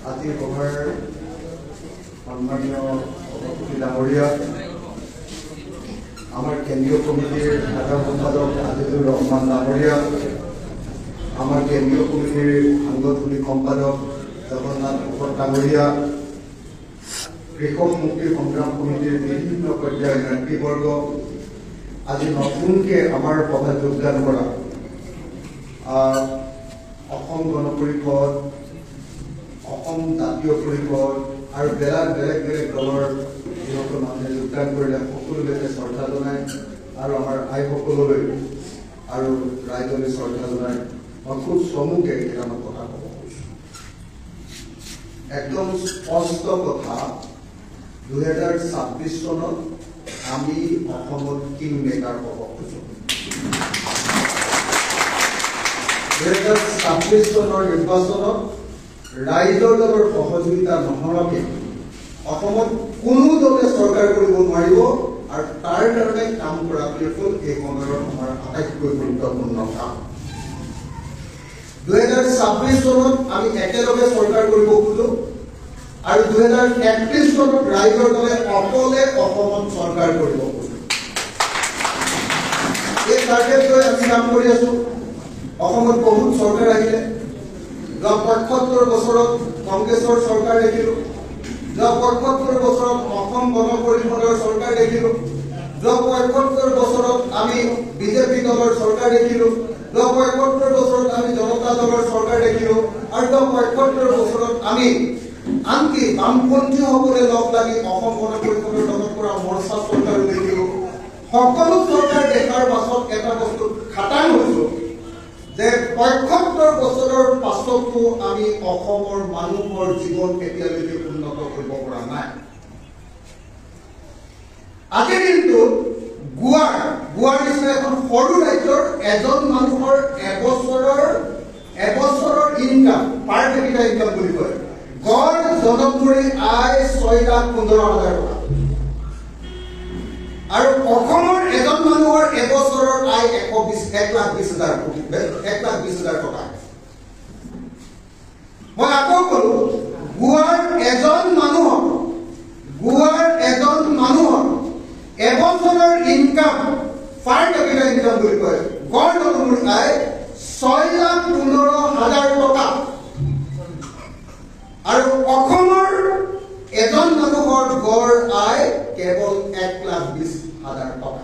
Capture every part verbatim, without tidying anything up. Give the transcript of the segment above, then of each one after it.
আজি সভাৰ সন্মানীয় সভাপতি ডাঙৰীয়া, আমাৰ কেন্দ্ৰীয় কমিটিৰ সাধাৰণ সম্পাদক আজিজুৰ ৰহমান ডাঙৰীয়া, আমাৰ কেন্দ্ৰীয় কমিটিৰ সাংগঠনিক সম্পাদক জগন্নাথ ভকত ডাঙৰীয়া, কৃষক মুক্তি সংগ্ৰাম কমিটিৰ বিভিন্ন পৰ্যায়ৰ নেতৃবৰ্গ, আজি নতুনকৈ আমাৰ সভাত যোগদান কৰা অসম গণ পৰিষদ, অসম জাতীয় পৰিষদ আৰু বেলেগ বেলেগ বেলেগ দলৰ যিসকল মানুহে যোগদান কৰিলে সকলোকে শ্ৰদ্ধা জনাই আৰু আমাৰ আইসকললৈ আৰু ৰাইজলৈ শ্ৰদ্ধা জনাই মই খুব চমুকে কেইটামান কথা ক'ব খুজিছোঁ। একদম স্পষ্ট কথা, দুহেজাৰ ছাব্বিছ চনত আমি অসমত কিং মেকাৰ হ'ব খোজোঁ। দুহেজাৰ ছাব্বিছ চনৰ নিৰ্বাচনত ৰাইজৰ দলৰ সহযোগিতা নহোৱাকৈ অসমত কোনো দলে চৰকাৰ কৰিব নোৱাৰিব আৰু তাৰ কাৰণে কাম কৰাটোৱে হ'ল এই সময়ৰ আমাৰ আটাইতকৈ গুৰুত্বপূৰ্ণ কাম। দুহেজাৰ ছাব্বিছ চনত আমি একেলগে চৰকাৰ কৰিব খোজোঁ আৰু দুহেজাৰ একত্ৰিছ চনত ৰাইজৰ দলে অকলে অসমত চৰকাৰ কৰিব খোজোঁ। এই টাৰ্গেট লৈ আমি কাম কৰি আছোঁ। অসমত বহুত চৰকাৰ আহিলে। যোৱা পঁয়সত্তৰ বছৰত কংগ্ৰেছৰ চৰকাৰ দেখিলোঁ, যোৱা পঁয়সত্তৰ বছৰত অসম গণ পৰিষদৰ চৰকাৰ দেখিলোঁ, যোৱা পঁয়সত্তৰ বছৰত আমি বিজেপি দলৰ চৰকাৰ দেখিলোঁ, যোৱা পঁয়সত্তৰ বছৰত আমি জনতা দলৰ চৰকাৰ দেখিলোঁ আৰু যোৱা পঁয়সত্তৰ বছৰত আমি আনকি বামপন্থীসকলে লগ লাগি অসম গণ পৰিষদৰ লগত কৰা মৰ্চা চৰকাৰো দেখিলোঁ। সকলো চৰকাৰ দেখাৰ পাছত এটা বস্তু খাটাং হৈছোঁ যে পঁয়সত্তৰ বছৰৰ পাছতো আমি অসমৰ মানুহৰ জীৱন এতিয়ালৈকে উন্নত কৰিব পৰা নাই। আজিৰ দিনটোত গোৱাৰ গোৱাৰ নিচিনা এখন সৰু ৰাজ্যৰ এজন মানুহৰ এবছৰৰ এবছৰৰ ইনকাম, পাৰ কেপিটা ইনকাম বুলি কয়, গড় জনমূৰি আয় ছয় লাখ পোন্ধৰ হাজাৰ টকা আৰু অসমৰ এজন মানুহৰ এবছৰৰ আয় এশ বিশ এক লাখ বিশ হাজাৰ এক লাখ বিশ হাজাৰ টকা। মই আকৌ কলো, গোৱাৰ এজন মানুহৰ গোৱাৰ এজন মানুহৰ এবছৰৰ ইনকাম, পাৰ কেপিটা ইনকাম বুলি কয়, গড় জনমূৰি আয় ছয় লাখ পোন্ধৰ হাজাৰ টকা আৰু অসমৰ এজন মানুহৰ গড় আয় কেৱল এক লাখ বিশ হাজাৰ টকা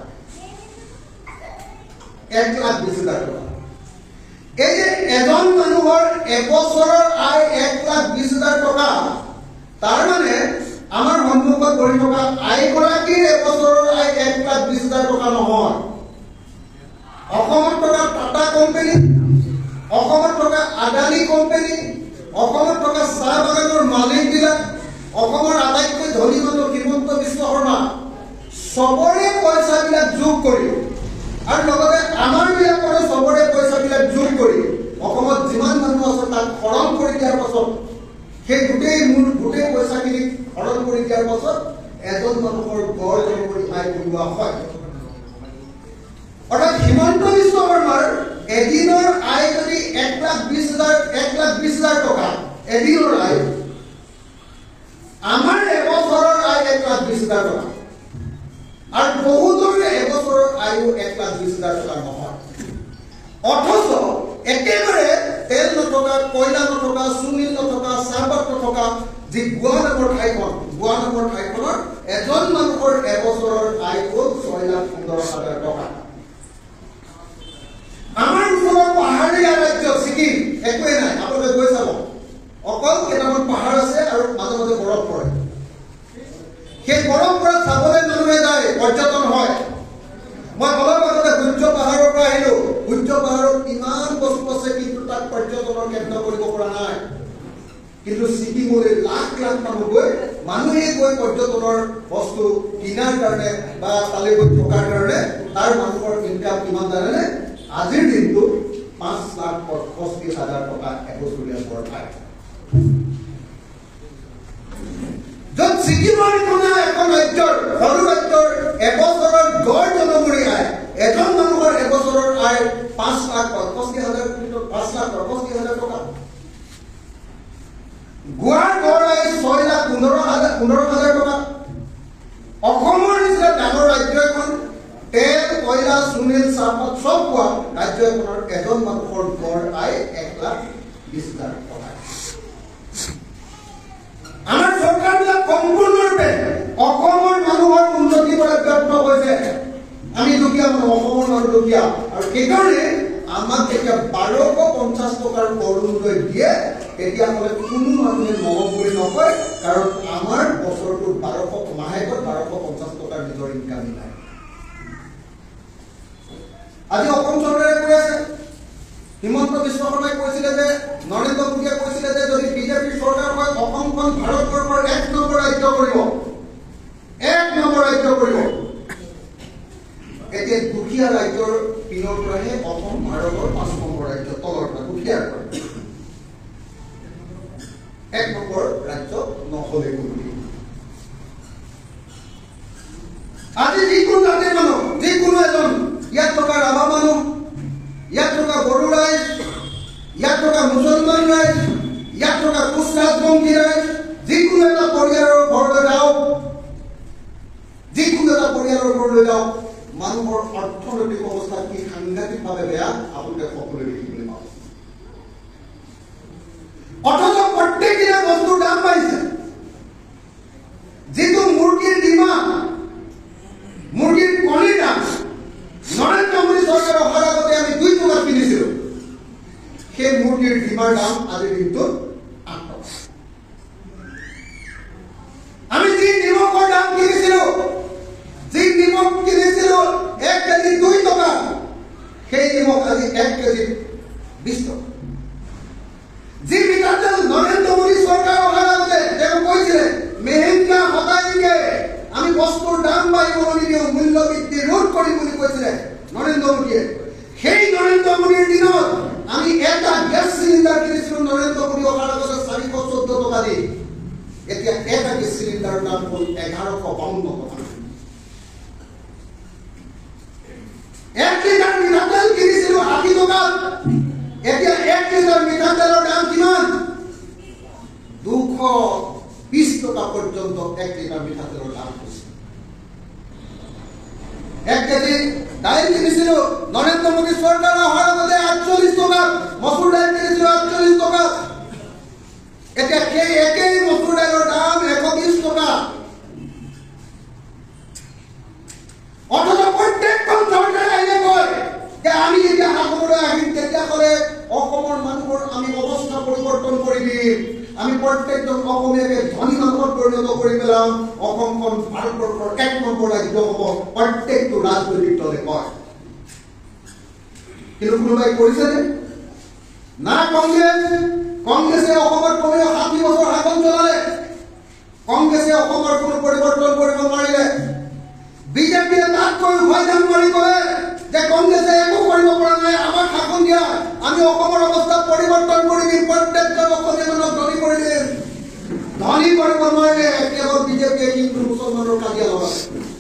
এক লাখ বিশ হাজাৰ টকা। এই যে এজন মানুহৰ এবছৰৰ আয় এক লাখ বিশ হাজাৰ টকা, তাৰ মানে আমাৰ সন্মুখত বহি থকা আইগৰাকীৰ এবছৰৰ আয় এক লাখ বিশ হাজাৰ টকা নহয়। অসমত থকা টাটা কোম্পানী, অসমত থকা আদানী কোম্পানী, অসমত থকা চাহ বাগানৰ মালিকবিলাক, অসমৰ আটাইতকৈ ধনী মানুহ হিমন্ত বিশ্ব শৰ্মা, চবৰে পইচাবিলাক যোগ কৰি আৰু লগতে আমাৰ বিলাকৰো চবৰে পইচাবিলাক যোগ কৰি অসমত যিমান মানুহ আছে তাক খৰম কৰি দিয়াৰ পাছত, সেই গোটেই মূল গোটেই পইচাখিনি খৰম কৰি দিয়াৰ পাছত এজন মানুহৰ গড় জনমূৰি আয় উলিওৱা হয়। অৰ্থাৎ হিমন্ত বিশ্ব শৰ্মাৰ এদিনৰ আয় যদি এক লাখ বিশ হাজাৰ এক লাখ বিশ হাজাৰ টকা এদিনৰ আয়, আমাৰ এবছৰৰ আয় এক লাখ বিশ হাজাৰ টকা আৰু বহুতৰে এবছৰৰ আয়ু এক লাখ বিশ হাজাৰ টকা নহয়। অথচ একেবাৰে তেল নথকা, কয়লা নথকা, চুমিল নথকা, চাহপাত নথকা যি গোৱা নামৰ ঠাইখন, গোৱা নামৰ ঠাইখনৰ এজন মানুহৰ এবছৰৰ আয় হ'ল ছয় লাখ পোন্ধৰ হাজাৰ টকা। আমাৰ ওচৰৰ পাহাৰীয়া ৰাজ্য ছিকিম একোৱেই নাই। আপোনালোকে গৈ চাব, অকল কেইটামান পাহাৰ আছে আৰু মাজে মাজে বৰফ পৰে। সেই বৰফ পৰা চাবলৈ মানুহে যায়, পৰ্যটন হয়। মই অলপ আগতে সূৰ্য পাহাৰৰ পৰা আহিলো। সূৰ্য পাহাৰত ইমান বস্তু আছে কিন্তু তাক পৰ্যটনৰ কেন্দ্ৰ কৰিব পৰা নাই। কিন্তু ছিকিমলৈ লাখ লাখ মানুহ গৈ মানুহে গৈ পৰ্যটনৰ বস্তু কিনাৰ কাৰণে বা তালৈ গৈ থকাৰ কাৰণে তাৰ মানুহৰ ইনকাম কিমান জানেনে? আজিৰ দিনটোত পাঁচ লাখ পঁয়ষষ্ঠি হাজাৰ টকা এবছৰীয়া গড় পায়। য'ত ছিকিমৰ নিচিনা এখন ৰাজ্যৰ সৰু ৰাজ্যৰ এবছৰৰ গড় জনমূৰি আয়, এজন মানুহৰ এবছৰৰ আয় পাঁচ লাখ পঁয়ষষ্ঠি হাজাৰ পাঁচ লাখ পঁয়ষষ্ঠি হাজাৰ টকা। গুৱাৰ গড় ৰাইজ ছয় লাখ পোন্ধৰ হাজাৰ পোন্ধৰ হাজাৰ টকা। অসমৰ নিচিনা ডাঙৰ ৰাজ্য এখন তেল কয়লা সুনীল চাহপাত চব পোৱা ৰাজ্য এখনৰ এজন মানুহৰ গড় আয় এক লাখ বিশ হাজাৰ টকা। আমাৰ চৰকাৰবিলাক সম্পূৰ্ণৰূপে অসমৰ মানুহৰ উন্নতি কৰাত ব্যৰ্থ হৈছে। আমি দুখীয়া মানুহ, অসমৰ মানুহ দুখীয়া, আৰু সেইকাৰণে আমাক যেতিয়া বাৰশ পঞ্চাছ টকাৰ অৰুণোদয় দিয়ে তেতিয়াহ'লে কোনো মানুহে নহ'ব বুলি নকয়, কাৰণ আমাৰ বছৰটোত বাৰশ মাহেকত বাৰশ পঞ্চাছ টকাৰ নিজৰ ইনকাম নাই। আজি অসম চৰকাৰে কৈ আছে, হিমন্ত বিশ্ব শৰ্মাই কৈছিলে যে, নৰেন্দ্ৰ মোদীয়ে কৈছিলে যে যদি বিজেপিৰ চৰকাৰ হয় অসমখন ভাৰতবৰ্ষৰ এক নম্বৰ ৰাজ্য কৰিব, এক নম্বৰ ৰাজ্য কৰিব। এতিয়া দুখীয়া ৰাজ্যৰ পিনৰ পৰাহে অসম ভাৰতৰ পাঁচ নম্বৰ ৰাজ্য, তলৰ পৰা দুখীয়াৰ পৰা এক নম্বৰ ৰাজ্য নহ'লে কোনো। আজি যিকোনো জাতিৰ মানুহ, যিকোনো এজন, ইয়াত থকা ৰাভা মানুহ, ইয়াত থকা বড়ো ৰাইজ, ইয়াত থকা মুছলমান ৰাইজ, ইয়াত থকা কোচ ৰাজবংশী ৰাইজ, যিকোনো এটা পৰিয়ালৰ ঘৰলৈ যাওক, যিকোনো এটা পৰিয়ালৰ ঘৰলৈ যাওক, মানুহৰ অৰ্থনৈতিক অৱস্থা কি সাংঘাতিকভাৱে বেয়া আপোনালোকে সকলোৱে দেখিবলৈ পাব। অথচ প্ৰত্যেকদিনা বস্তুৰ দাম বাঢ়িছে। যিটো মুৰ্গীৰ ডিমাণ্ড, মুৰ্গীৰ কণীৰ দাম নৰেন্দ্ৰ মোদী চৰকাৰ অহাৰ আগতে আমি দুই টকাত কিনিছিলো, সেই মুৰ্গীৰ ডিমাৰ দাম আজিৰ দিনটোত আঠ টকা। আমি যি নিমখৰ দাম কিনিছিলো, যি নিমখ কিনিছিলো এক কেজি দুই টকা, সেই নিমখ আজি এক কেজি বিশ টকা। যি মিঠাতেল নৰেন্দ্ৰ মোদী চৰকাৰ অহাৰ আগতে তেওঁ কৈছিলে মেহেংগা হটাইকে, আমি বস্তুৰ দাম বাঢ়িবলৈ নিদিওঁ, মূল্য বৃদ্ধি ৰোধ কৰিম বুলি কৈছিলে নৰেন্দ্ৰ মোদীয়ে। সেই নৰেন্দ্ৰ মোদীৰ দিনত আমি এটা গেছ চিলিণ্ডাৰ কিনিছিলো নৰেন্দ্ৰ মোদী অহাৰ আগতে চাৰিশ চৌধ্য টকা দি, এতিয়া এটা গেছ চিলিণ্ডাৰৰ দাম হ'ল এঘাৰশ বাৱন্ন টকা। এক লিটাৰ মিঠাতেল কিনিছিলো আশী টকাত, এতিয়া এক লিটাৰ মিঠাতেলৰ দাম কিমান? দুশ বিশ টকা পৰ্যন্ত এক লিটাৰ মিঠাতেলৰ দাম হৈছে। এক কেজি দাইল কিনিছিলো নৰেন্দ্ৰ মোদী চৰকাৰ অহাৰ আগতে আঠচল্লিশ টকাত, মচুৰ দাইল কিনিছিলো আঠচল্লিশ টকাত, এতিয়া সেই একেই মচুৰ দাইলৰ দাম এশ বিশ টকা। অথচ প্ৰত্যেকখন চৰকাৰে আহিলে কয় যে আমি যেতিয়া শাসনলৈ আহিম তেতিয়াহ'লে অসমৰ মানুহৰ আমি অৱস্থা পৰিৱৰ্তন কৰি দিম, আমি প্ৰত্যেকজন অসমীয়াকে ধনী মানুহত পৰিণত কৰি পেলাম, অসমখন ভাৰতবৰ্ষৰ এক নম্বৰ ৰাজ্য হ'ব, প্ৰত্যেকটো ৰাজনৈতিক দলে কয়। কিন্তু কোনোবাই কৰিছেনে? না কংগ্ৰেছ, কংগ্ৰেছে অসমত কমেও ষাঠি বছৰ শাসন চলালে, কংগ্ৰেছে অসমৰ কোনো পৰিৱৰ্তন কৰিব নোৱাৰিলে। বিজেপিয়ে তাতকৈ ভয়দান মাৰি কয় যে কংগ্ৰেছে একো কৰিব পৰা নাই, আমাক শাসন দিয়া, আমি অসমৰ অৱস্থা পৰিৱৰ্তন কৰি দিম, প্ৰত্যেকজন অসমীয়া মানুহক ধনী কৰি দিম। ধনী কৰিব নোৱাৰিলে কেৱল বিজেপিয়ে হিন্দু মুছলমানৰ কাজিয়া লগালে।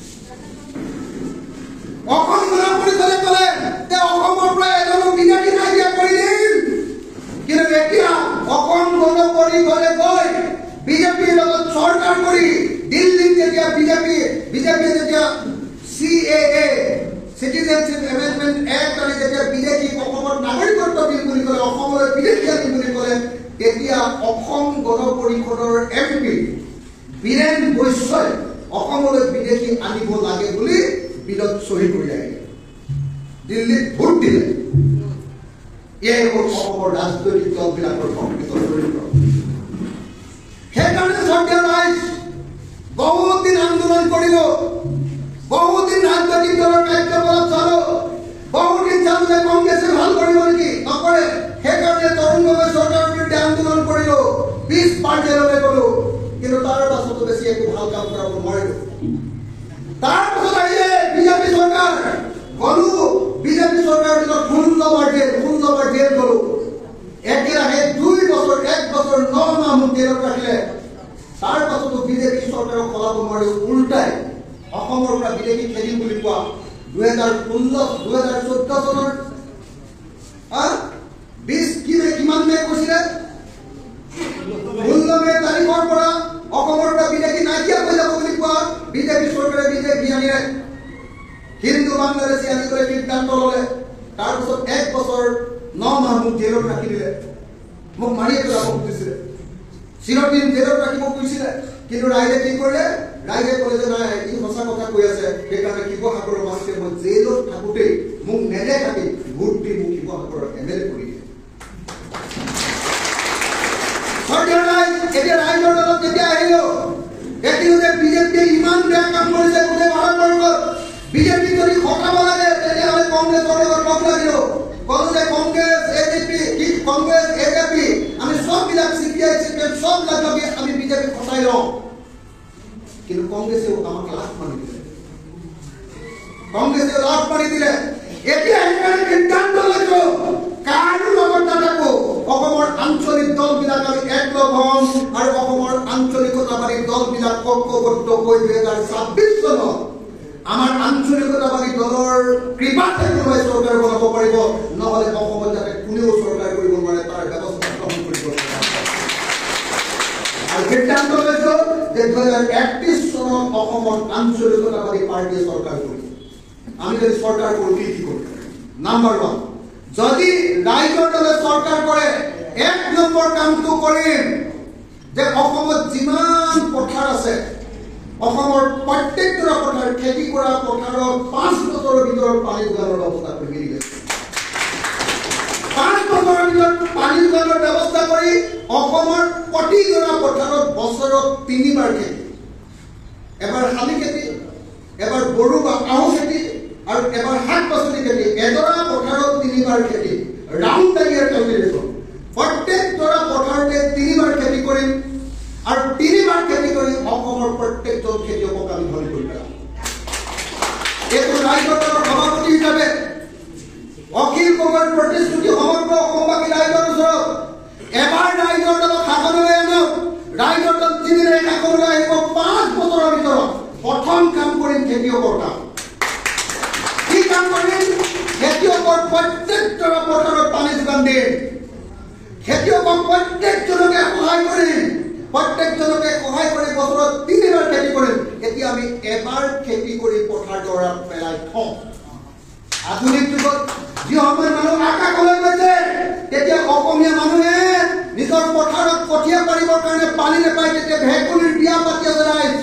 অসম গণ পৰিষদে ক'লে যে অসমৰ পৰা এজনো বিজেপি নাইকিয়া কৰি দিম, কিন্তু এতিয়া অসম গণ পৰিষদে গৈ বিজেপিৰ লগত চৰকাৰ কৰি দিল্লীত যেতিয়া বিজেপি বিজেপিয়ে যেতিয়া C A A citizenship amendment act আনি যেতিয়া বিদেশী অসমত নাগৰিকত্ব দিম বুলি ক'লে, অসমলৈ বিদেশী আনিম বুলি ক'লে, তেতিয়া অসম গণ পৰিষদৰ এম পি বীৰেন বৈশ্যই অসমলৈ বিদেশী আনিব লাগে বুলি বিলত চহী কৰি আহিলে, দিল্লীত ভোট দিলে। এয়াই হ'ল অসমৰ ৰাজনৈতিক দলবিলাকৰ প্ৰকৃত চৰিত্ৰ। সেইকাৰণে চৰ্দিয়া ৰাইজ বহুত দিন আন্দোলন কৰিলো, বহুদিন ৰাজনৈতিক দলৰ কাৰ্যকলাপ চালো, বহুদিন চালো যে কংগ্ৰেছে ভাল কৰিব নেকি, নকৰে। সেইকাৰণে তৰুণ গগৈ চৰকাৰৰ বিৰুদ্ধে আন্দোলন কৰিলো, বিশ পাৰ্টিলৈ গলো, কিন্তু তাৰ পাছতো বেছি একো ভাল কাম কৰাব নোৱাৰিলো। তাৰ পাছত আহিলে বিজেপি চৰকাৰ, গলো বিজেপি চৰকাৰৰ দিনত ষোল্লবাৰ জেল ষোল্লবাৰ জেল গলো, একেৰাহে দুই বছৰ এক বছৰ ন মাহ মোক জেলত ৰাখিলে। তাৰ পাছতো বিজেপি চৰকাৰক সলাব নোৱাৰি উল্টাই অসমৰ পৰা বিদেশী খেলিম বুলি কোৱা দুহেজাৰ ষোল্ল দুহেজাৰ চৈধ্য চনৰ বিশ কিমান মে কৈছিলে ষোল্ল থাকিলে হিন্দু বাংলাদেশী আদি কৰি সিদ্ধান্ত ল'লে তাৰপিছত এক বছৰ ন মাহ মোক জেলত ৰাখি দিলে মোক মাৰিয়ে পেলাব খুজিছিলে চিৰদিন জেলত ৰাখিব খুজিছিলে কিন্তু ৰাইজে কি কৰিলে ৰাইজে ক'লে যে নাই ই সঁচা কথা কৈ আছে সেইকাৰণে শিৱসাগৰৰ মানুহে মই জেলত থাকোঁতেই মোক নেদেখাকি ভোট দি মোক শিৱসাগৰৰ এম এল এ কৰি দিয়ে এতিয়া ৰাইজৰ দলত যেতিয়া আহিলো দেখিলো যে বিজেপিয়ে ইমান বেয়া কাম কৰিছে গোটেই ভাৰতবৰ্ষত বিজেপি যদি হটাব লাগে তেতিয়াহ'লে কংগ্ৰেছৰ লগত লগ লাগিব ক'লো যে কংগ্ৰেছ এজিপি কি কংগ্ৰেছ এজেপি আমি সববিলাক চিপিআই চিপিএম সব লাগি আমি বিজেপি হটাই লওঁ কিন্তু কংগ্ৰেছেও আমাক লাভ মাৰি দিলে কংগ্ৰেছে লাভ মাৰি দিলে এতিয়া সেইকাৰণে সিদ্ধান্ত লৈছো কাৰো লগত নাথাকো অসমৰ আঞ্চলিক দলবিলাক আমি একলগ হ'ম আৰু অসমৰ আঞ্চলিকতাবাদী দলবিলাক ঐক্যবদ্ধ হৈ দুই হাজাৰ ছাব্বিছ চনত আমাৰ আঞ্চলিকতাবাদী দলৰ কৃপাতে কোনোবাই চৰকাৰ বনাব পাৰিব নহ'লে অসমত যাতে কোনেও চৰকাৰ কৰিব নোৱাৰে তাৰ ব্যৱস্থা গ্ৰহণ কৰিব আৰু সিদ্ধান্ত লৈছো যে দুই হাজাৰ একত্ৰিছ চনত অসমত আঞ্চলিকতাবাদী পাৰ্টীয়ে চৰকাৰ কৰিব আমি যদি চৰকাৰ কৰো কি কি কৰিম নাম্বাৰ ওৱান যদি ৰাইজৰ দলে চৰকাৰ কৰে এক নম্বৰ কামটো কৰিম যে অসমত যিমান পথাৰ আছে অসমৰ প্ৰত্যেকটা পথাৰ খেতি কৰা পথাৰত পাঁচ বছৰৰ ভিতৰত পানী যোগানৰ ব্যৱস্থা কৰি দিলে পাঁচ বছৰৰ ভিতৰত পানী যোগানৰ ব্যৱস্থা কৰি অসমৰ প্ৰতিজোৰা পথাৰত বছৰত তিনিবাৰ খেতি এবাৰ শালি খেতি এবাৰ বড়ো বা আহু খেতি আৰু এবাৰ শাক পাচলি খেতি এডৰা পথাৰত তিনিবাৰ খেতি ৰাউণ্ড ইয়াৰ কেলকুলেশ্যন প্ৰত্যেকডৰা পথাৰতে তিনিবাৰ খেতি কৰিম আৰু তিনিবাৰ খেতি কৰি অসমৰ প্ৰত্যেকজন খেতিয়কক আমি ধনী কৰি পেলাম এইটো ৰাইজৰ দলৰ সভাপতি হিচাপে অখিল গগৈৰ প্ৰতিশ্ৰুতি সমগ্ৰ অসমবাসী ৰাইজৰ ওচৰত এবাৰ ৰাইজৰ দলক শাসনলৈ আনক ৰাইজৰ দল যিদিনাই শাসনলৈ আহিব পাঁচ বছৰৰ ভিতৰত প্ৰথম কাম কৰিম খেতিয়কৰ কাম কি কাম কৰিম খেতিয়কৰ প্ৰত্যেকটা পথাৰত পানী যোগান দিম খেতিয়কক প্ৰত্যেকজনকে সহায় কৰিম প্ৰত্যেকজনকে সহায় কৰি বছৰত তিনিবাৰ খেতি কৰিম এতিয়া আমি এবাৰ খেতি কৰি পথাৰ দৰাত পেলাই থওঁ আধুনিক যুগত যি সময় মানুহ আকাশলৈ গৈছে তেতিয়া অসমীয়া মানুহে নিজৰ পথাৰত কঠীয়া পাৰিবৰ কাৰণে পানী নাপায় তেতিয়া ভেকুলীৰ বিয়া পাতি আছে ৰাইজ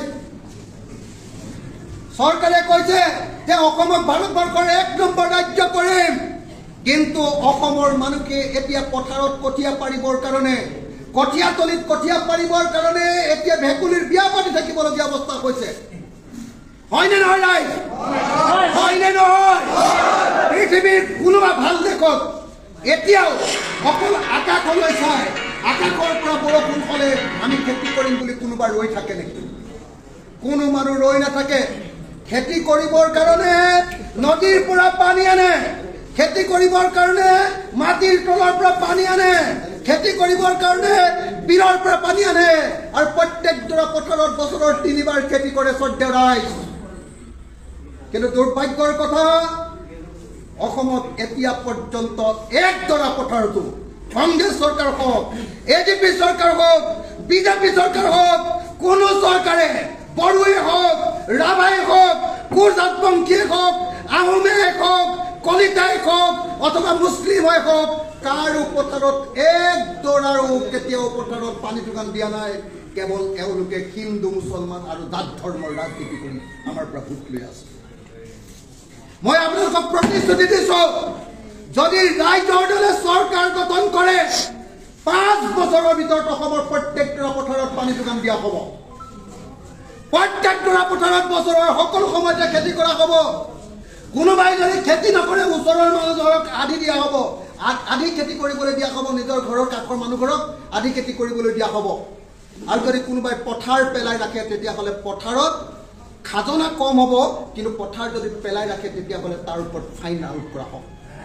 চৰকাৰে কৈছে যে অসমক ভাৰতবৰ্ষৰ এক নম্বৰ ৰাজ্য কৰিম কিন্তু অসমৰ মানুহে এতিয়া পথাৰত কঠীয়া পাৰিবৰ কাৰণে কঠীয়া তলিত কঠীয়া পাৰিবৰ কাৰণে এতিয়া ভেকুলীৰ বিয়া পাতি থাকিবলগীয়া অৱস্থা হৈছে হয়নে নহয় ৰাইজ হয়নে নহয় পৃথিৱীৰ কোনোবা ভাল দেশত এতিয়াও অকল আকাশলৈ চাই আকাশৰ পৰা বৰষুণ হ'লে আমি খেতি কৰিম বুলি কোনোবা ৰৈ থাকে নেকি কোনো মানুহ ৰৈ নাথাকে খেতি কৰিবৰ কাৰণে নদীৰ পৰা পানী আনে খেতি কৰিবৰ কাৰণে মাটিৰ তলৰ পৰা পানী আনে খেতি কৰিবৰ কাৰণে বিলৰ পৰা পানী আনে আৰু প্ৰত্যেকডৰা পথাৰত বছৰৰ তিনিবাৰ খেতি কৰে শ্ৰদ্ধেয় ৰাইজ কিন্তু দুৰ্ভাগ্যৰ কথা অসমত এতিয়া পৰ্যন্ত একডৰা পথাৰতো কংগ্ৰেছ চৰকাৰ হওক এজিপি চৰকাৰ হওক বিজেপি চৰকাৰ হওক কোনো চৰকাৰে বড়োৱে হওক ৰাভাই হওক কোচ ৰাজবংশীয়ে হওক আহোমে হওক কলিতাই হওক অথবা মুছলিমে হওক কাৰো পথাৰত একডৰাৰো কেতিয়াও পথাৰত পানী যোগান দিয়া নাই কেৱল এওঁলোকে হিন্দু মুছলমান আৰু জাত ধৰ্মৰ ৰাজনীতি কৰি আমাৰ পৰা ভোট লৈ আছে মই আপোনালোকক প্ৰতিশ্ৰুতি দিছোঁ যদি ৰাইজৰ দলে চৰকাৰ গঠন কৰে পাঁচ বছৰৰ ভিতৰত অসমৰ প্ৰত্যেকটা পথাৰত পানী যোগান দিয়া হ'ব প্ৰত্যেকটা পথাৰত বছৰৰ সকলো সময়তে খেতি কৰা হ'ব কোনোবাই যদি খেতি নকৰে ওচৰৰ মানুহজনক আধি দিয়া হ'ব আধি খেতি কৰিবলৈ দিয়া হ'ব নিজৰ ঘৰৰ কাষৰ মানুহঘৰক আধি খেতি কৰিবলৈ দিয়া হ'ব আৰু যদি কোনোবাই পথাৰ পেলাই ৰাখে তেতিয়াহ'লে পথাৰত খাজনা কম হ'ব কিন্তু পথাৰ যদি পেলাই ৰাখে তেতিয়াহ'লে তাৰ ওপৰত ফাইন আৰোপ কৰা হ'ব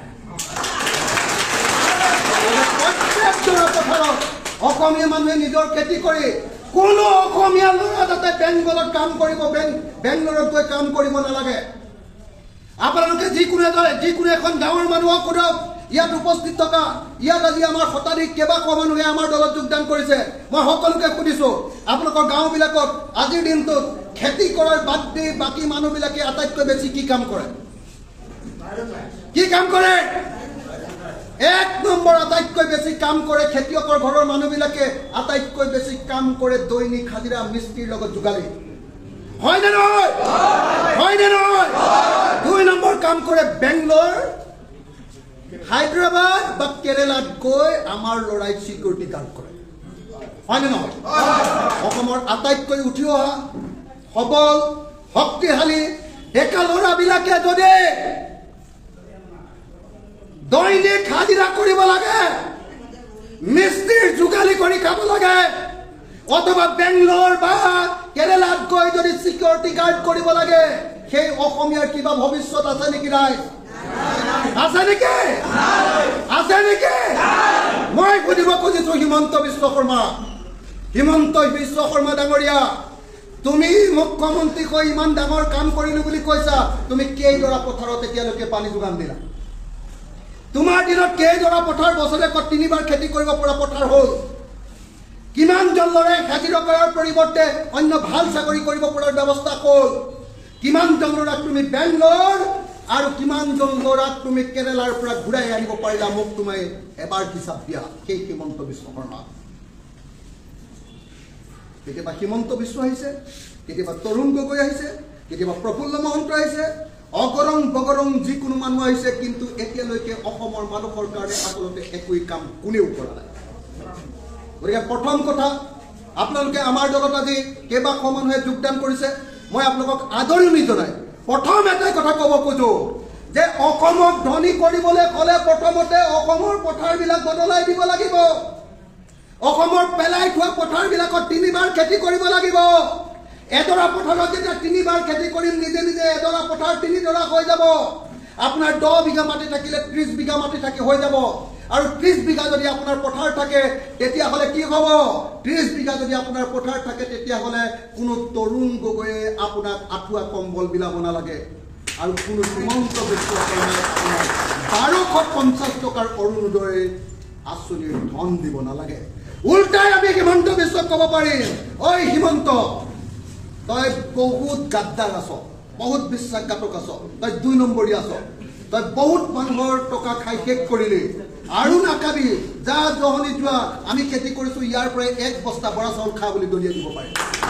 প্ৰত্যেকজনৰ পথাৰত অসমীয়া মানুহে নিজৰ খেতি কৰি কোনো অসমীয়া ল'ৰা যাতে বেংগলত কাম কৰিব বেংগলোৰত গৈ কাম কৰিব নালাগে আপোনালোকে যিকোনো যিকোনো এখন গাঁৱৰ মানুহক সোধক ইয়াত উপস্থিত থকা ইয়াত আজি আমাৰ শতাধিক কেইবাশ মানুহে আমাৰ দলত যোগদান কৰিছে মই সকলোকে সুধিছোঁ আপোনালোকৰ গাঁওবিলাকত আজিৰ দিনটোত খেতি কৰাৰ বাদ দি বাকী মানুহবিলাকে আটাইতকৈ বেছি কি কাম কৰে? কি কাম কৰে? এক নম্বৰ আটাইতকৈ বেছি কাম কৰে খেতিয়কৰ ঘৰৰ মানুহবিলাকে আটাইতকৈ বেছি কাম কৰে দৈনিক হাজিৰা মিস্ত্ৰীৰ লগত যোগালী। হয় নে নহয়? হয় নে নহয়? দুই নম্বৰ কাম কৰে বেংলোৰ, হায়দৰাবাদ বা কেৰেলাত গৈ আমাৰ লৰাই সিকিউৰিটি গাৰ্ড কৰে। হয় নে নহয়? অসমৰ আটাইতকৈ উঠি অহা সবল শক্তিশালী ডেকা ল'ৰাবিলাকে যদি দৈনিক হাজিৰা কৰিব লাগে, মিস্ত্ৰীৰ যোগালী কৰি খাব লাগে, অথবা বেংলোৰ বা কেৰেলাত গৈ যদি সিকিউৰিটি গাৰ্ড কৰিব লাগে, সেই অসমীয়াৰ কিবা ভৱিষ্যত আছে নেকি? নাই। আছে নেকি? আছে নেকি? মই সুধিব খুজিছো হিমন্ত বিশ্ব শৰ্মা, হিমন্ত বিশ্ব শৰ্মা ডাঙৰীয়া, তুমি মুখ্যমন্ত্ৰী হৈ ইমান ডাঙৰ কাম কৰিলো বুলি কৈছা, তুমি কেইডৰা পথাৰত এতিয়ালৈকে পানী যোগান দিলা? তোমাৰ দিনত কেইডৰা পথাৰ বছৰেকত তিনিবাৰ খেতি কৰিব পৰা পথাৰ হ'ল? কিমান জন ল'ৰাই হাজিৰা কৰাৰ পৰিৱৰ্তে অন্য ভাল চাকৰি কৰিব পৰাৰ ব্যৱস্থা হ'ল? কিমান জন ল'ৰাক তুমি বেংলোৰ আৰু কিমান জন ল'ৰাক তুমি কেৰেলাৰ পৰা ঘূৰাই আনিব পাৰিলা? মোক তুমি এবাৰ হিচাপ দিয়া। সেই হিমন্ত বিশ্ব শৰ্মা। কেতিয়াবা হিমন্ত বিশ্ব আহিছে, কেতিয়াবা তৰুণ গগৈ আহিছে, কেতিয়াবা প্ৰফুল্ল মহন্ত আহিছে, অগৰং বগৰং যিকোনো মানুহ আহিছে, কিন্তু এতিয়ালৈকে অসমৰ মানুহৰ কাৰণে আচলতে একোই কাম কোনেও কৰা নাই। গতিকে প্ৰথম কথা, আপোনালোকে আমাৰ দলত আজি কেইবাশ মানুহে যোগদান কৰিছে, মই আপোনালোকক আদৰণি জনাই প্ৰথম এটাই কথা ক'ব খোজো যে অসমক ধনী কৰিবলৈ হ'লে প্ৰথমতে অসমৰ পথাৰবিলাক বদলাই দিব লাগিব। অসমৰ পেলাই থোৱা পথাৰবিলাকত তিনিবাৰ খেতি কৰিব লাগিব। এডৰা পথাৰত যেতিয়া তিনিবাৰ খেতি কৰিম, নিজে নিজে এডৰা পথাৰ তিনিডৰা হৈ যাব। আপোনাৰ দহ বিঘা মাটি থাকিলে ত্ৰিশ বিঘা মাটি থাকি হৈ যাব। আৰু ত্ৰিশ বিঘা যদি আপোনাৰ পথাৰ থাকে তেতিয়াহ'লে কি হ'ব? ত্ৰিশ বিঘা যদি আপোনাৰ পথাৰ থাকে তেতিয়াহ'লে কোনো তৰুণ গগৈয়ে আপোনাক আঁঠুৱা কম্বল বিলাব নালাগে, আৰু কোনো হিমন্ত বিশ্ব শৰ্মাই আপোনাক বাৰশ পঞ্চাছ টকাৰ অৰুণোদয় আঁচনিৰ ধন দিব নালাগে। উল্টাই আমি হিমন্ত বিশ্বক ক'ব পাৰিম, ঐ হিমন্ত, তই বহুত গাদ্দাৰ আছ, বহুত বিশ্বাসঘাতক আছ, তই দুই নম্বৰী আছ, তই বহুত মানুহৰ টকা খাই শেষ কৰিলি, আৰু নাকাবি, যা জহনি যোৱা, আমি খেতি কৰিছো, ইয়াৰ পৰাই এক বস্তা বৰা চাউল খা বুলি দলিয়াই দিব পাৰে।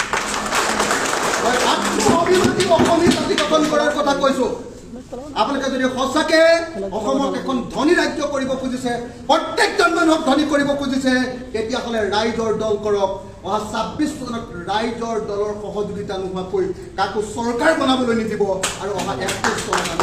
তই আত্মঅভিমানী অসমী জাতি গঠন কৰাৰ কথা কৈছো। আপোনালোকে যদি সঁচাকে অসমক এখন ধনী ৰাজ্য কৰিব খুজিছে, প্ৰত্যেকজন মানুহক ধনী কৰিব খুজিছে, তেতিয়াহ'লে ৰাইজৰ দল কৰক। অহা ছাব্বিছ চনত ৰাইজৰ দলৰ সহযোগিতা নোহোৱাকৈ কাকো চৰকাৰ বনাবলৈ নিদিব, আৰু অহা একত্ৰিছ চনত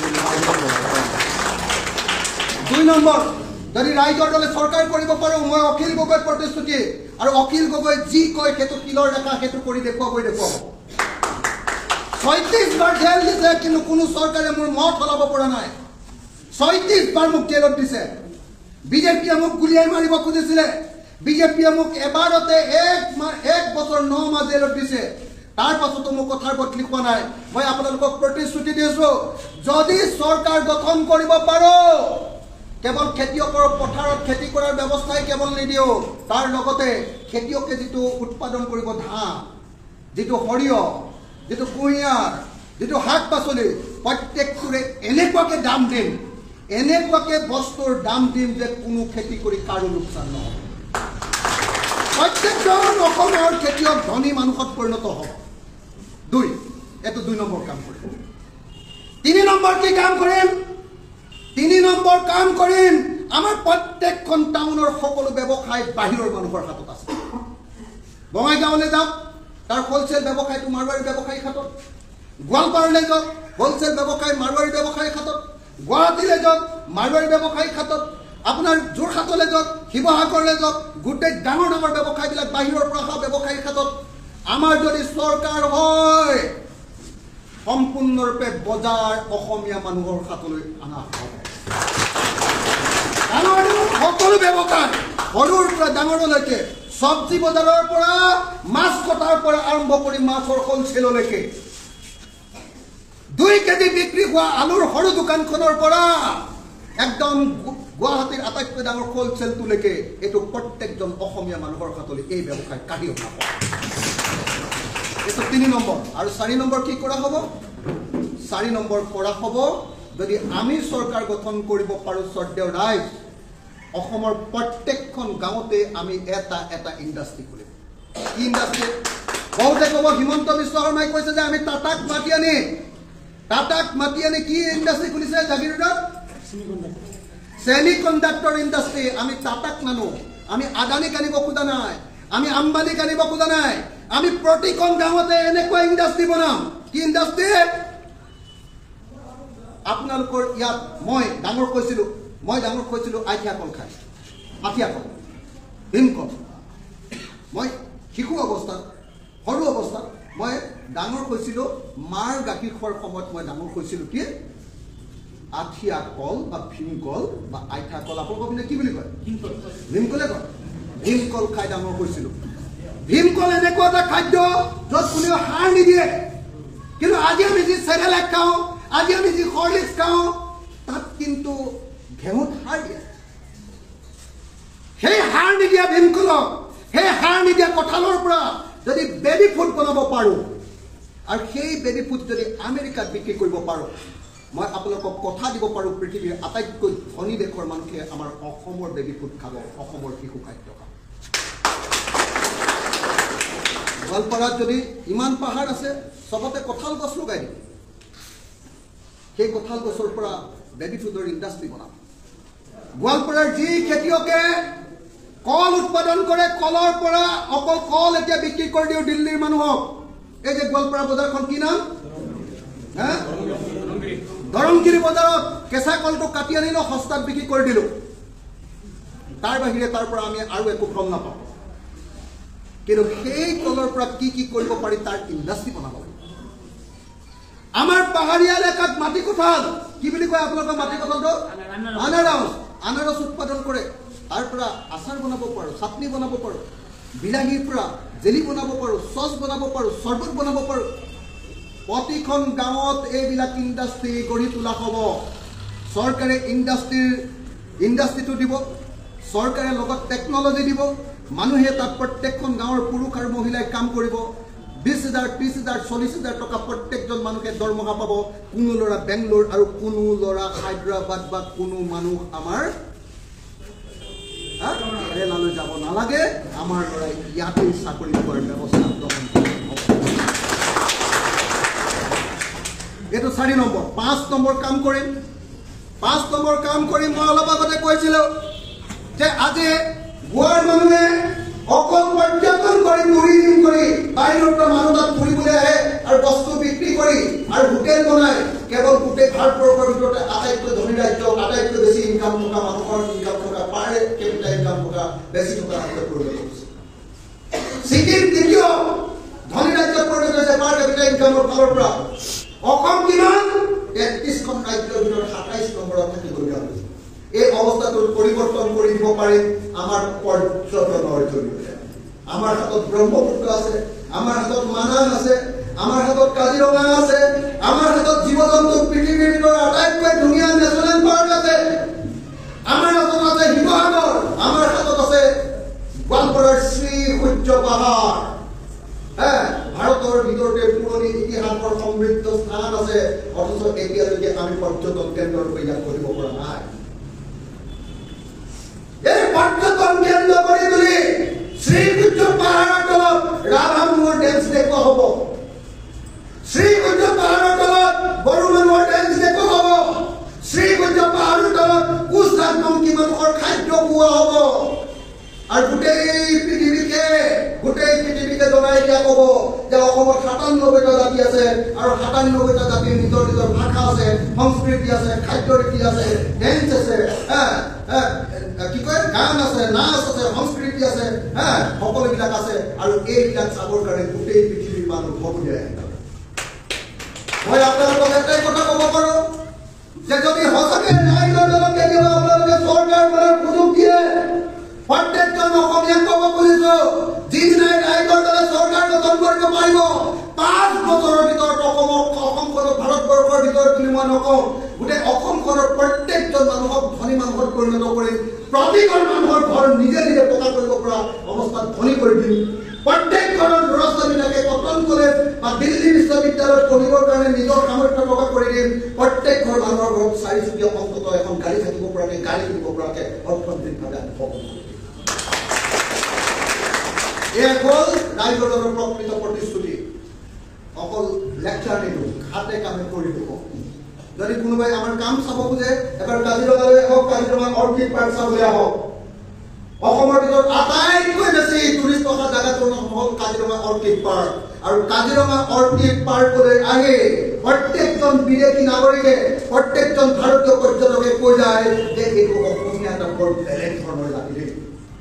দুই নম্বৰ, যদি ৰাইজৰ দলে চৰকাৰ কৰিব পাৰো, মই অখিল গগৈ প্ৰতিশ্ৰুতি, আৰু অখিল গগৈ যি কয় সেইটো শিলৰ ৰেখা, সেইটো কৰি দেখুৱাবই দেখুৱাব। ছয়ত্ৰিশ বাৰ জেল দিছে, কিন্তু কোনো চৰকাৰে মোৰ মত সলাব পৰা নাই। ছয়ত্ৰিশ বাৰ মোক জেলত দিছে। বিজেপিয়ে মোক গুলিয়াই মাৰিব খুজিছিলে, বিজেপিয়ে মোক এবাৰতে এক এক বছৰ ন মাহ জেলত দিছে, তাৰ পাছতো মোক কথাৰ বদলি খোৱা নাই। মই আপোনালোকক প্ৰতিশ্ৰুতি দিছো, যদি চৰকাৰ গঠন কৰিব পাৰো, কেৱল খেতিয়কৰ পথাৰত খেতি কৰাৰ ব্যৱস্থাই কেৱল নিদিও, তাৰ লগতে খেতিয়কে যিটো উৎপাদন কৰিব, ধান, যিটো সৰিয়হ, যিটো কুঁহিয়াৰ, যিটো শাক পাচলি, প্ৰত্যেকটোৰে এনেকুৱাকে দাম দিম, এনেকুৱাকে বস্তুৰ দাম দিম যে কোনো খেতি কৰি কাৰো লোকচান নহ'ব। প্ৰত্যেকজন অসমৰ খেতিয়ক ধনী মানুহত পৰিণত হ'ব। দুই, এইটো দুই নম্বৰ কাম কৰিম। তিনি নম্বৰ কি কাম কৰিম? তিনি নম্বৰ কাম কৰিম, আমাৰ প্ৰত্যেকখন টাউনৰ সকলো ব্যৱসায় বাহিৰৰ মানুহৰ হাতত আছে। বঙাইগাঁৱলৈ যাওক, তাৰ হোলচেল ব্যৱসায়টো মাৰোৱাৰী ব্যৱসায়ীৰ হাতত। গোৱালপাৰালৈ যাওক, হোলচেল ব্যৱসায় মাৰোৱাৰী ব্যৱসায়ীৰ হাতত। গুৱাহাটীলৈ যাওক, মাৰোৱাৰী ব্যৱসায়ীৰ হাতত। আপোনাৰ যোৰহাটলৈ যাওক, শিৱসাগৰলৈ যাওক, গোটেই ডাঙৰ ডাঙৰ ব্যৱসায়বিলাক বাহিৰৰ পৰা অহা ব্যৱসায়ীৰ হাতত। আমাৰ যদি চৰকাৰ হয়, সম্পূৰ্ণৰূপে বজাৰ অসমীয়া মানুহৰ হাতলৈ অনা হ'ব। ডাঙৰ সকলো ব্যৱসায়, সৰুৰ পৰা ডাঙৰলৈকে, চব্জি বজাৰৰ পৰা মাছ কটাৰ পৰা আৰম্ভ কৰি মাছৰ হোলচেললৈকে, দুই কেজি বিক্ৰী হোৱা আলুৰ সৰু দোকানখনৰ পৰা একদম গুৱাহাটীৰ আটাইতকৈ ডাঙৰ হোলচেলটোলৈকে, এইটো প্ৰত্যেকজন অসমীয়া মানুহৰ হাতলৈ এই ব্যৱসায় কাঢ়ি অনা হ'ব। এইটো তিনি নম্বৰ। আৰু চাৰি নম্বৰ কি কৰা হ'ব? চাৰি নম্বৰ কৰা হ'ব যদি আমি চৰকাৰ গঠন কৰিব পাৰোঁ স্বৰ্গীয় ৰাইজ, অসমৰ প্ৰত্যেকখন গাঁৱতে আমি এটা এটা ইণ্ডাষ্ট্ৰি খুলিম। কি ইণ্ডাষ্ট্ৰি? বহুতে ক'ব হিমন্ত বিশ্ব শৰ্মাই কৈছে যে আমি টাটাক মাতি আনি টাটাক মাতি আনি কি ইণ্ডাষ্ট্ৰি খুলিছে জাগিৰোডত? Semi conductor industry. আমি টাটাক নানো, আমি আদানীক আনিব খোজা নাই, আমি আম্বানীক আনিব খোজা নাই, আমি প্ৰতিখন গাঁৱতে এনেকুৱা ইণ্ডাষ্ট্ৰি বনাম। কি ইণ্ডাষ্ট্ৰি? আপোনালোকৰ ইয়াত মই ডাঙৰ কৈছিলোঁ মই ডাঙৰ কৈছিলোঁ আঠিয়া কল খাই, আঠিয়া কল, ভীমকল। মই শিশু অৱস্থাত, সৰু অৱস্থাত মই ডাঙৰ কৈছিলোঁ মাৰ গাখীৰ খোৱাৰ সময়ত মই ডাঙৰ কৈছিলোঁ কি আঠিয়া কল বা ভীমকল বা আঠিয়া কল। আপোনালোকৰ পিনে কি বুলি কয়? ভীমকলে কয়। ভীমকল খাই ডাঙৰ কৈছিলোঁ। ভীমকল এনেকুৱা এটা খাদ্য য'ত কোনেও সাৰ নিদিয়ে। কিন্তু আজি আমি যি চেৰেলেক খাওঁ, আজি আমি যি হৰলিক্স খাওঁ, তাত কিন্তু ঘেঁহুত সাৰ দিয়ে। সেই সাৰ নিদিয়া ভীমকলক, সেই সাৰ নিদিয়া কঁঠালৰ পৰা যদি বেবী ফুড বনাব পাৰোঁ আৰু সেই বেবী ফুড যদি আমেৰিকাত বিক্ৰী কৰিব পাৰোঁ, মই আপোনালোকক কথা দিব পাৰোঁ পৃথিৱীৰ আটাইতকৈ ধনী দেশৰ মানুহে আমাৰ অসমৰ বেবী ফুড খাব, অসমৰ শিশু খাদ্য খাব। গোৱালপাৰাত যদি ইমান পাহাৰ আছে, চবতে কঁঠাল গছ লগাই দিম। সেই কঁঠাল গছৰ পৰা বেবী ফুডৰ ইণ্ডাষ্ট্ৰি বনাম। গোৱালপাৰাৰ যি খেতিয়কে কল উৎপাদন কৰে, কলৰ পৰা অকল কল এতিয়া বিক্ৰী কৰি দিওঁ দিল্লীৰ মানুহক। এই যে গোৱালপাৰা বজাৰখন কি নাম? হা, দৰংগিৰি বজাৰত কেঁচা কলটো কাটি আনিলো, সস্তাত বিক্ৰী কৰি দিলোঁ। তাৰ বাহিৰে তাৰ পৰা আমি আৰু একো গম নাপাওঁ। কিন্তু সেই কলৰ পৰা কি কি কৰিব পাৰি তাৰ ইণ্ডাষ্ট্ৰি বনাব লাগিব। আমাৰ পাহাৰীয়া এলেকাত মাটি কঁঠাল, কি বুলি কয় আপোনালোকৰ মাটি কঁঠালটো? আনাৰস। আনাৰস উৎপাদন কৰে, তাৰ পৰা আচাৰ বনাব পাৰোঁ, চাটনি বনাব পাৰোঁ, বিলাহীৰ পৰা জেলি বনাব পাৰোঁ, চচ বনাব পাৰোঁ, চৰ্বত বনাব পাৰোঁ। প্ৰতিখন গাঁৱত এইবিলাক ইণ্ডাষ্ট্ৰি গঢ়ি তোলা হ'ব। চৰকাৰে ইণ্ডাষ্ট্ৰিৰ ইণ্ডাষ্ট্ৰিটো দিব, চৰকাৰে লগত টেকনলজি দিব, মানুহে তাত প্ৰত্যেকখন গাঁৱৰ পুৰুষ আৰু মহিলাই কাম কৰিব। বিশ হাজাৰ ত্ৰিশ হাজাৰ চল্লিছ হাজাৰ টকা প্ৰত্যেকজন মানুহে দৰমহা পাব। কোনো ল'ৰা বেংগলোৰ আৰু কোনো ল'ৰা হায়দৰাবাদ বা কোনো মানুহ আমাৰ কেৰেলালৈ যাব নালাগে। আমাৰ ল'ৰাই ইয়াতেই চাকৰি পোৱাৰ ব্যৱস্থা গ্ৰহণ কৰিব। এইটো চাৰি নম্বৰ। পাঁচ নম্বৰ কাম কৰিম পাঁচ নম্বৰ কাম কৰিম মই অলপ আগতে কৈছিলোঁ যে আজি গোৱাৰ মানুহে অকল পৰ্যটন কৰি টুৰিজিম কৰি বাহিৰৰ পৰা মানুহ তাত ফুৰিবলৈ আহে আৰু বস্তু বিক্ৰী কৰি আৰু হোটেল বনাই কেৱল গোটেই ভাৰতবৰ্ষৰ ভিতৰতে আটাইতকৈ ধনী ৰাজ্য, আটাইতকৈ বেছি ইনকাম থকা মানুহৰ ইনকাম থকা পাৰ কেপিটা ইনকাম থকা বেছি থকা ৰাজ্যত পৰিণত হৈছে। ছিকিম দ্বিতীয় ধনী ৰাজ্যত পৰিণত হৈছে পাৰ কেপিটা ইনকামৰ ফালৰ পৰা। অসম কিমান? তেত্ৰিশখন ৰাজ্যৰ ভিতৰত সাতাইশ নম্বৰত থাকিবলগীয়া হৈছে। এই অৱস্থাটোৰ পৰিৱৰ্তন কৰি দিব পাৰিম আমাৰ পৰ্যটনৰ জৰিয়তে। আমাৰ হাতত ব্ৰহ্মপুত্ৰ আছে, আমাৰ হাতত মানাহ আছে, আমাৰ হাতত কাজিৰঙা আছে, আমাৰ হাতত জীৱ জন্তু পৃথিৱীৰ ভিতৰত আটাইতকৈ ধুনীয়া নেশ্যনেল পাৰ্ক আছে, আমাৰ হাতত আছে শিৱসাগৰ, আমাৰ হাতত আছে গোৱালপাৰাৰ শ্ৰী সূৰ্য পাহাৰ। ভাৰতৰ ভিতৰতে পুৰণি ইতিহাসৰ সমৃদ্ধ স্থান আছে, অথচ এতিয়ালৈকে আমি পৰ্যটন কেন্দ্ৰৰূপে ইয়াক কৰিব পৰা নাই। এই পৰ্যটন কেন্দ্ৰ কৰি তুলি শ্ৰী সূৰ্য পাহাৰৰ তলত ৰাভা মানুহৰ ডেন্স দেখুওৱা হ'ব, শ্ৰী সূৰ্য পাহাৰৰ তলত বড়ো মানুহৰ ডেন্স দেখুওৱা হ'ব, শ্ৰী সূৰ্য পাহাৰৰ তলত কোচ ৰাজবংশী মানুহৰ খাদ্য খোৱা হ'ব। আৰু গোটেই পৃথিৱীকে গোটেই পৃথিৱীকে জনাই দিয়া ক'ব যে অসমত সাতান্নব্বৈটা জাতি আছে আৰু সাতান্নব্বৈটা জাতিৰ নিজৰ নিজৰ ভাষা আছে, সংস্কৃতি আছে, খাদ্য ৰীতি আছে, ডেন্স আছে, কি কয় গান আছে, নাচ আছে, সংস্কৃতি আছে, সকলোবিলাক আছে। আৰু এইবিলাক চাবৰ কাৰণে গোটেই পৃথিৱীৰ মানুহ ভগুৱাই আহে। মই আপোনালোকক এটাই কথা ক'ব পাৰোঁ যে যদি সঁচাকৈ ৰাইজৰ দলক কেতিয়াবা আপোনালোকে চৰকাৰ কৰাৰ সুযোগ দিয়ে, প্ৰত্যেকজন অসমীয়াক ক'ব খুজিছো, যিদিনাই ৰাইজৰ দলে চৰকাৰ গঠন কৰিব পাৰিব, পাঁচ বছৰৰ ভিতৰত অসমৰ অসমখনক ভাৰতবৰ্ষৰ ভিতৰত বুলি মই নকওঁ, গোটেই অসমখনৰ প্ৰত্যেকজন মানুহক ধনী মানুহত পৰিণত কৰিম। প্ৰতিজন মানুহৰ ঘৰ নিজে নিজে পকা কৰিব পৰা অৱস্থাত ধনী কৰি দিম। প্ৰত্যেক ঘৰৰ ল'ৰা ছোৱালীবিলাকে কটন কলেজ বিদ্যালয়ত পঢ়িবৰ কাৰণে নিজৰ সামৰ্থ্য প্ৰকাশ কৰি দিম প্ৰত্যেক ঘৰ মানুহৰ ঘৰত চাৰিচকীয়া অন্তত এখন গাড়ী থাকিব পৰাকৈ গাড়ী কিনিব পৰাকৈ অৰ্থনৈতিকভাৱে আমি সবল কৰিম এয়া হ'ল ৰাইজৰ দলৰ প্ৰকৃত প্ৰতিশ্ৰুতি অকল লেকচাৰ নিদিওঁ হাতে কামে কৰি দিব যদি কোনোবাই আমাৰ কাম চাব খোজে এবাৰ কাজিৰঙালৈ আহক কাজিৰঙা অৰ্কিড পাৰ্ক চাবলৈ আহক অসমৰ ভিতৰত আটাইতকৈ বেছি টুৰিষ্ট অহা জাগাটোৰ নাম হ'ল কাজিৰঙা অৰ্কিড পাৰ্ক আৰু কাজিৰঙা অৰ্কিড পাৰ্কলৈ আহি প্ৰত্যেকজন বিদেশী নাগৰিকে প্ৰত্যেকজন ভাৰতীয় পৰ্যটকে কৈ যায় যে এইটো অসমীয়া এটা বৰ বেলেগ ধৰণৰ জাতি দেই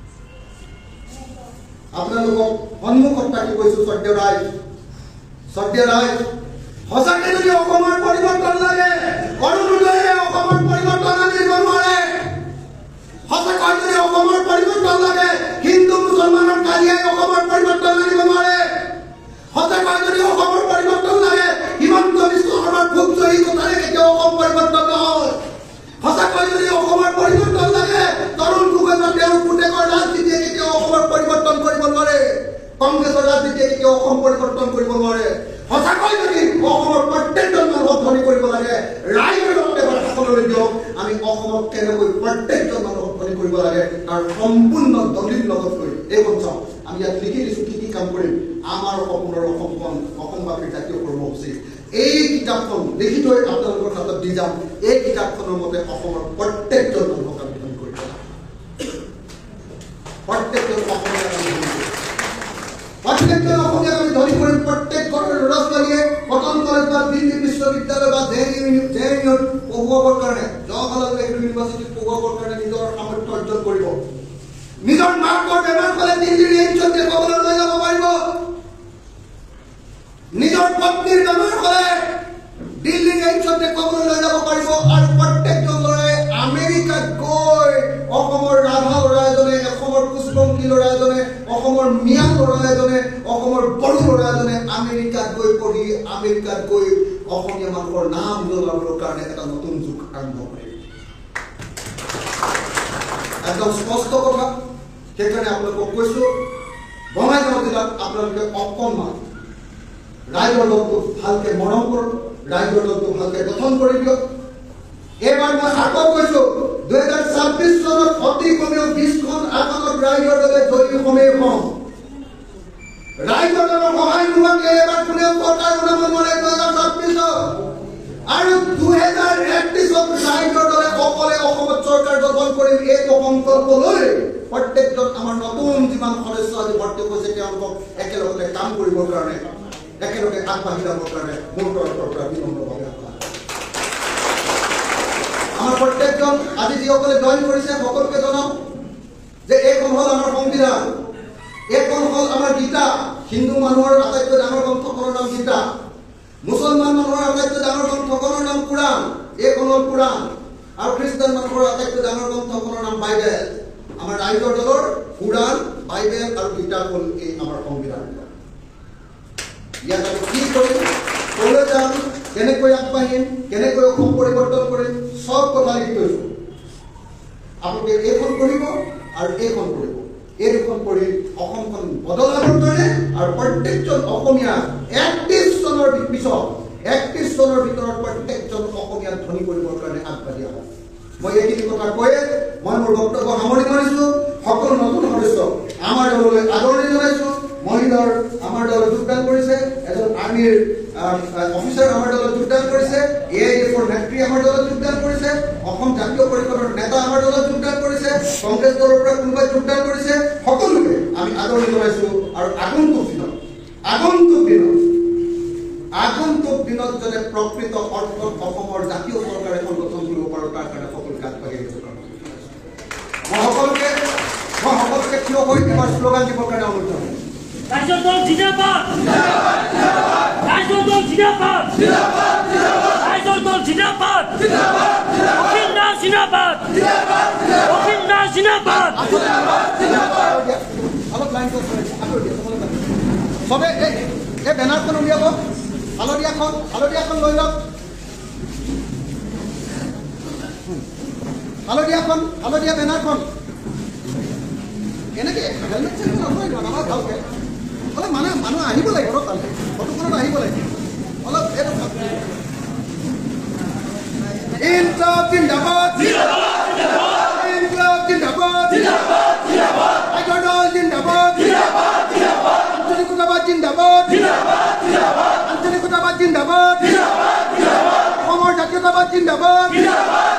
আপোনালোকক সন্মুখত থাকি কৈছো শ্ৰদ্ধেয় ৰাইজ শ্ৰদ্ধেয় ৰাইজ সঁচাকে যদি অসমৰ পৰিৱৰ্তন লাগে অৰুণোদয়ে অসমৰ পৰিৱৰ্তন আনিব নোৱাৰে সঁচাকৈ যদি অসমৰ পৰিৱৰ্তন লাগে হিন্দু মুছলমানৰ কাজিয়াই অসমৰ পৰিৱৰ্তন আনিব নোৱাৰে সঁচাকৈ যদি অসমৰ পৰিৱৰ্তন লাগে হিমন্ত বিশ্ব শৰ্মাৰ ভোগ জয়ী কথাৰে কেতিয়াও অসম পৰিৱৰ্তন নহয় সঁচাকৈ যদি অসমৰ পৰিৱৰ্তন লাগে তৰুণ গগৈৰ তেওঁৰ পুতেকৰ ৰাজনীতিয়ে কেতিয়াও অসমৰ পৰিৱৰ্তন কৰিব নোৱাৰে কংগ্ৰেছৰ ৰাজনীতিয়ে কেতিয়াও অসম পৰিৱৰ্তন কৰিব নোৱাৰে সঁচাকৈ যদি অসমৰ প্ৰত্যেকজন মানুহক ধনী কৰিব লাগে ৰাইজৰ লগত এবাৰ হাতলৈ দিয়ক আমি অসমক কেনেকৈ প্ৰত্যেকজন মানুহক ধনী কৰিব লাগে তাৰ সম্পূৰ্ণ দলিল লগত লৈ এইখন চাওঁ আমি ইয়াত লিখি দিছোঁ কি কি কাম কৰিম আমাৰ সপোনৰ অসমখন অসমবাসীৰ জাতীয় কৰ্মসূচী এই কিতাপখন লিখি থৈ আপোনালোকৰ হাতত দি যাম এই কিতাপখনৰ মতে অসমৰ প্ৰত্যেকজন মানুহক আমি ধনী কৰিব লাগে প্ৰত্যেকজন অসমীয়া প্রত্যেকজন অসমীয়া আমি ধনী কৰিম প্ৰত্যেক ঘৰৰ ল'ৰা ছোৱালীয়ে কটন কলেজ বা দিল্লী বিশ্ববিদ্যালয় বা জে এন ইউ পঢ়ুৱাবৰ কাৰণে জৱাহৰলাল নেহৰু ইউনিভাৰ্চিটিত পঢ়ুৱাবৰ কাৰণে নিজৰ সামৰ্থ্য অৰ্জন কৰিব নিজৰ মাকৰ বেমাৰ হ'লে দিল্লীৰ এইচত দেখুৱাবলৈ লৈ যাব পাৰিব নিজৰ পত্নীৰ বেমাৰ হ'লে দিল্লীৰ এইচত দেখুৱাবলৈ লৈ যাব পাৰিব আৰু প্ৰত্যেকজন ল'ৰাই আমেৰিকাত গৈ অসমৰ ৰাভা ল'ৰা এজনে অসমৰ পুষ্পংকী ল'ৰা এজনে অসমৰ মিয়া ল'ৰা এজনে অসমৰ বড়ো ল'ৰা এজনে আমেৰিকাত গৈ পঢ়ি আমেৰিকাত গৈ অসমীয়া মানুহৰ নাম জ্বলাবৰ কাৰণে এটা নতুন যুগ আৰম্ভ কৰে একদম স্পষ্ট কথা সেইকাৰণে আপোনালোকক কৈছো বঙাইগাঁও জিলাত আপোনালোকে অকণমান ৰাইজৰ দলটো ভালকে মৰম কৰক ৰাইজৰ দলটো ভালকে গঠন কৰি দিয়ক এবাৰ মই আকৌ কৈছো দুহেজাৰ ছাব্বিছ চনত অতি কমেও বিশখন আসনত ৰাইজৰ দলে জয়ী কমেই হম ৰাইজৰ দলৰ সহায় নোহোৱাকে এবাৰ কোনেও চৰকাৰ বনাব নোৱাৰে দুহেজাৰ ছাব্বিছত আৰু দুহেজাৰ একত্ৰিছত ৰাইজৰ দলে অকলে অসমত চৰকাৰ গঠন কৰিম এইটো সংকল্প লৈ প্ৰত্যেকজন আমাৰ নতুন যিমান সদস্য আজি ভৰ্তি হৈছে তেওঁলোকক একেলগে কাম কৰিবৰ কাৰণে একেলগে আগবাঢ়ি যাবৰ কাৰণে মোৰ তৰফৰ পৰা বিনম্ৰভাৱে আমাৰ প্ৰত্যেকজন আজি যিসকলে জইন কৰিছে সকলোকে জনাও যে এইখন হ'ল আমাৰ সংবিধান এইখন হ'ল আমাৰ গীতা হিন্দু মানুহৰ আটাইতকৈ ডাঙৰ গ্ৰন্থখনৰ নাম গীতা মুছলমান মানুহৰ আটাইতকৈ ডাঙৰ গ্ৰন্থখনৰ নাম কোৰাণ এইখন হ'ল কোৰাণ আৰু খ্ৰীষ্টান মানুহৰ আটাইতকৈ ডাঙৰ গ্ৰন্থখনৰ নাম বাইবেল আমাৰ ৰাইজৰ দলৰ কোৰাণ বাইবেল আৰু গীতা হ'ল এই আমাৰ সংবিধান ইয়াত আমি কি কৰিম ক'লৈ যাম কেনেকৈ আগবাঢ়িম কেনেকৈ অসম পৰিৱৰ্তন কৰিম সব কথা লিখি থৈছো আপোনালোকে এইখন কৰিব আৰু এইখন কৰিব এই দুখন কৰি অসমখন বদলাবৰ কাৰণে আৰু প্ৰত্যেকজন অসমীয়া একত্ৰিছ চনৰ পিছত একত্ৰিছ চনৰ ভিতৰত প্ৰত্যেকজন অসমীয়া ধনী কৰিবৰ কাৰণে আগবাঢ়ি আহক মই এইখিনি কথা কৈয়ে মই মোৰ বক্তব্য সামৰি মাৰিছো সকলো নতুন সদস্য আমাৰ দললৈ আদৰণি জনাইছো মহিলাৰ আমাৰ দলত যোগদান কৰিছে এজন আৰ্মিৰ অফিচাৰ আমাৰ দলত যোগদান কৰিছে এ আই এফৰ নেত্ৰী আমাৰ দলত যোগদান কৰিছে অসম জাতীয় পৰিষদৰ নেতা আমাৰ দলত যোগদান কৰিছে কংগ্ৰেছ দলৰ পৰা কোনোবাই যোগদান কৰিছে সকলোকে আমি আদৰণি জনাইছো আৰু আগন্তুক দিনত আগন্তুক দিনত আগন্তুক দিনত যাতে প্ৰকৃত অৰ্থত অসমৰ জাতীয় চৰকাৰ এখন গঠন কৰিব পাৰো তাৰ কাৰণে সকলোকে আগবাঢ়ি আহিব মই সকলোকে মই সকলোকে থিয় হৈ এবাৰ শ্লোগান দিবৰ কাৰণে অনুৰোধ জনাইছো রাইজৰ দল জিন্দাবাদ ৰাইজৰ দল জিন্দাবাদ ৰাইজৰ দল জিন্দাবাদ অখিল দাস জিন্দাবাদ অখিল দাস জিন্দাবাদ অলপ লাইন চবে এই এই বেনাৰখন উলিয়াব হালধীয়াখন হালধীয়াখন লৈ লওক হালধীয়াখন হালধীয়া বেনাৰখন এনেকে হেলমেট চেলমেট নথৈ আমাৰ ভালকে অলপ মানুহ মানুহ আহিব লাগিব অলপ তালৈ ফটোখনত আহিব লাগিব অলপ জিন্দাবাদ ইনকলাব জিন্দাবাদ টাইগার দল জিন্দাবাদ আঞ্চলিকতাবাদ জিন্দাবাদ আঞ্চলিকতাবাদ জিন্দাবাদ অসমৰ জাতীয়তাবাদ জিন্দাবাদ